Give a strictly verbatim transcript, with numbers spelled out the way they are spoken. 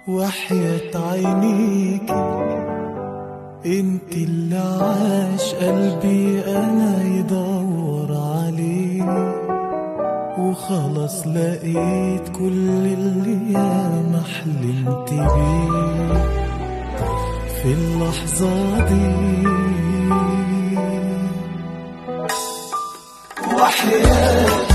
وحياة عينيكي انت اللي عاش قلبي انا يدور عليه، وخلاص لقيت كل اللي ياما حلمت بيه في اللحظة دي. وحياة